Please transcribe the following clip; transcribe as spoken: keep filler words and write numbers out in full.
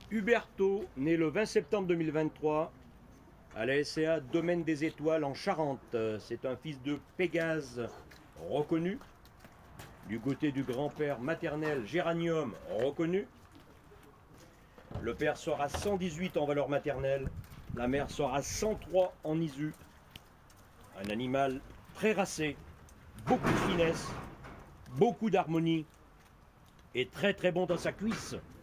Huberto, né le vingt septembre deux mille vingt-trois, à la S C A Domaine des Étoiles en Charente. C'est un fils de Pégase reconnu. Du côté du grand-père maternel, Géranium reconnu. Le père sort à cent dix-huit en valeur maternelle. La mère sort à cent trois en I S U. Un animal très racé, beaucoup de finesse, beaucoup d'harmonie et très très bon dans sa cuisse.